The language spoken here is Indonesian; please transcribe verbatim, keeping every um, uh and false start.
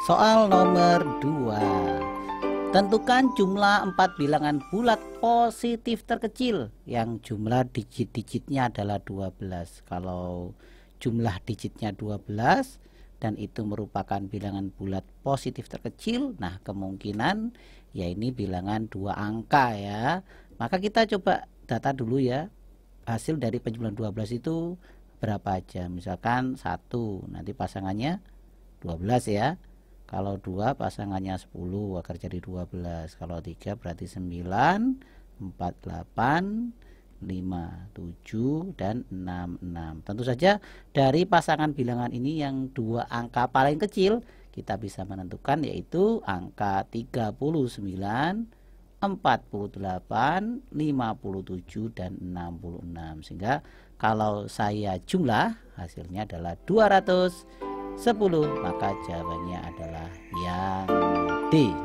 Soal nomor dua. Tentukan jumlah empat bilangan bulat positif terkecil yang jumlah digit-digitnya adalah dua belas. Kalau jumlah digitnya dua belas dan itu merupakan bilangan bulat positif terkecil, nah kemungkinan ya ini bilangan dua angka ya. Maka kita coba data dulu ya. Hasil dari penjumlahan dua belas itu berapa aja? Misalkan satu, nanti pasangannya dua belas ya. Kalau dua pasangannya sepuluh akan jadi dua belas. Kalau tiga berarti sembilan, empat, delapan, lima, tujuh, dan enam, enam. Tentu saja dari pasangan bilangan ini yang dua angka paling kecil kita bisa menentukan, yaitu angka tiga puluh sembilan, empat puluh delapan, lima puluh tujuh, dan enam puluh enam. Sehingga kalau saya jumlah hasilnya adalah dua ratus sepuluh, maka jawabannya adalah yang D.